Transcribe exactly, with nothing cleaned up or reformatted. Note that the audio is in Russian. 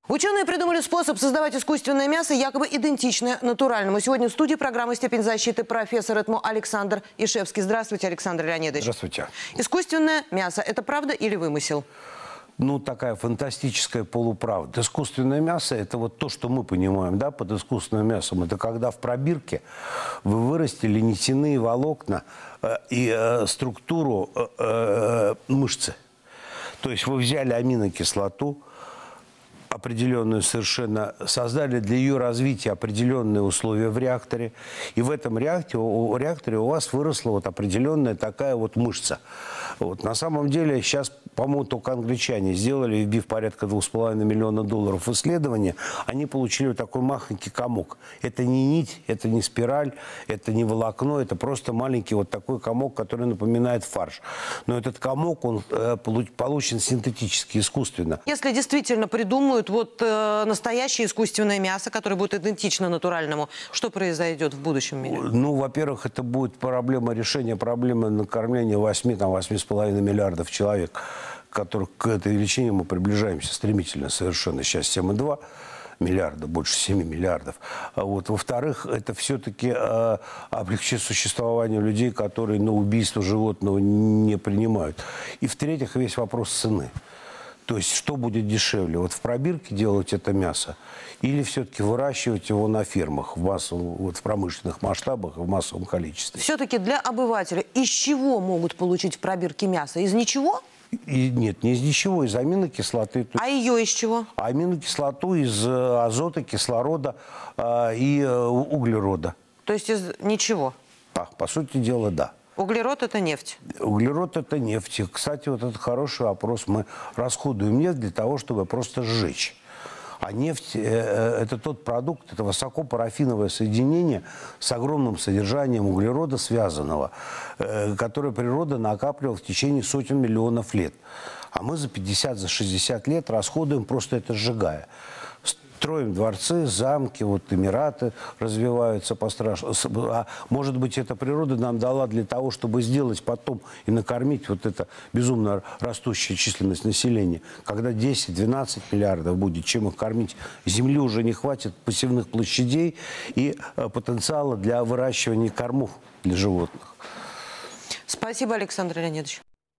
Ученые придумали способ создавать искусственное мясо, якобы идентичное натуральному. Сегодня в студии программы «Степень защиты» профессор ЭТМО Александр Ишевский. Здравствуйте, Александр Леонидович. Здравствуйте. Искусственное мясо – это правда или вымысел? Ну, такая фантастическая полуправда. Искусственное мясо – это вот то, что мы понимаем, да, под искусственным мясом. Это когда в пробирке вы вырастили нитяные волокна э, и э, структуру э, э, мышцы. То есть вы взяли аминокислоту, определенную совершенно, создали для ее развития определенные условия в реакторе. И в этом реакторе, у, реакторе у вас выросла вот определенная такая вот мышца. Вот. На самом деле сейчас, по-моему, только англичане сделали, вбив порядка двух с половиной миллиона долларов исследования, они получили вот такой махонький комок. Это не нить, это не спираль, это не волокно, это просто маленький вот такой комок, который напоминает фарш. Но этот комок, он э, получен синтетически, искусственно. Если действительно придумают вот э, настоящее искусственное мясо, которое будет идентично натуральному, что произойдет в будущем мире? Ну, во-первых, это будет проблема решения проблемы накормления восьми, там, восьми с половиной миллиардов человек, которых к этой величине мы приближаемся стремительно совершенно. Сейчас семь и два миллиарда, больше семи миллиардов. А вот, во-вторых, это все-таки э, облегчит существование людей, которые на убийство животного не принимают. И в-третьих, весь вопрос цены. То есть, что будет дешевле? Вот в пробирке делать это мясо или все-таки выращивать его на фермах в, массовом, вот в промышленных масштабах и в массовом количестве? Все-таки для обывателя из чего могут получить в пробирке мясо? Из ничего? И, нет, не из ничего, из аминокислоты. А ее из чего? Аминокислоту из э, азота, кислорода э, и э, углерода. То есть из ничего? Да, по сути дела, да. Углерод – это нефть? Углерод – это нефть. Кстати, вот это хороший вопрос. Мы расходуем нефть для того, чтобы просто сжечь. А нефть э, – это тот продукт, это высокопарафиновое соединение с огромным содержанием углерода связанного, э, которое природа накапливала в течение сотен миллионов лет. А мы за пятьдесят, за шестьдесят лет расходуем, просто это сжигая. Строим дворцы, замки, вот Эмираты развиваются пострашно. А может быть, эта природа нам дала для того, чтобы сделать потом и накормить вот это безумно растущая численность населения. Когда десять-двенадцать миллиардов будет, чем их кормить? Земли уже не хватит, посевных площадей и потенциала для выращивания кормов для животных. Спасибо, Александр Леонидович.